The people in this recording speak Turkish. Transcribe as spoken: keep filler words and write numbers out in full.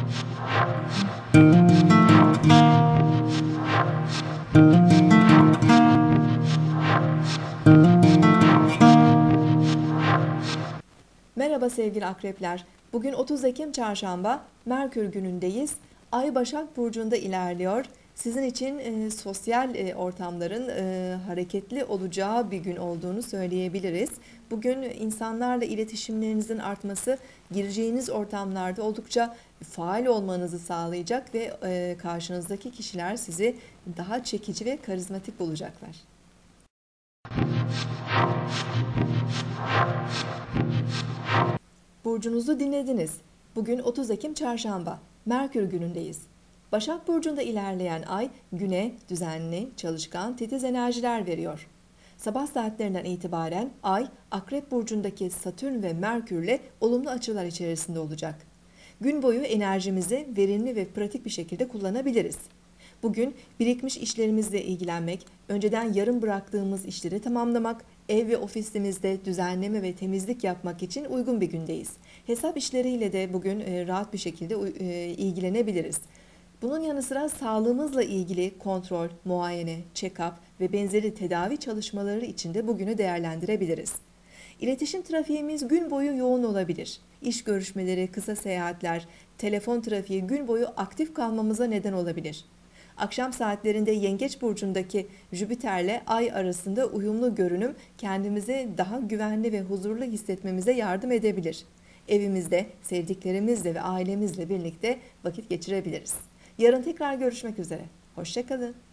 Merhaba sevgili akrepler. Bugün otuz Ekim Çarşamba, Merkür günündeyiz. Ay Başak Burcu'nda ilerliyor. Sizin için e, sosyal e, ortamların e, hareketli olacağı bir gün olduğunu söyleyebiliriz. Bugün insanlarla iletişimlerinizin artması, gireceğiniz ortamlarda oldukça faal olmanızı sağlayacak ve e, karşınızdaki kişiler sizi daha çekici ve karizmatik bulacaklar. Burcunuzu dinlediniz. Bugün otuz Ekim Çarşamba, Merkür günündeyiz. Başak Burcu'nda ilerleyen ay güne düzenli, çalışkan, titiz enerjiler veriyor. Sabah saatlerinden itibaren ay Akrep Burcu'ndaki Satürn ve Merkür'le olumlu açılar içerisinde olacak. Gün boyu enerjimizi verimli ve pratik bir şekilde kullanabiliriz. Bugün birikmiş işlerimizle ilgilenmek, önceden yarım bıraktığımız işleri tamamlamak, ev ve ofisimizde düzenleme ve temizlik yapmak için uygun bir gündeyiz. Hesap işleriyle de bugün rahat bir şekilde ilgilenebiliriz. Bunun yanı sıra sağlığımızla ilgili kontrol, muayene, check-up ve benzeri tedavi çalışmaları için de bugünü değerlendirebiliriz. İletişim trafiğimiz gün boyu yoğun olabilir. İş görüşmeleri, kısa seyahatler, telefon trafiği gün boyu aktif kalmamıza neden olabilir. Akşam saatlerinde Yengeç Burcu'ndaki Jüpiter'le Ay arasında uyumlu görünüm kendimizi daha güvenli ve huzurlu hissetmemize yardım edebilir. Evimizde sevdiklerimizle ve ailemizle birlikte vakit geçirebiliriz. Yarın tekrar görüşmek üzere. Hoşça kalın.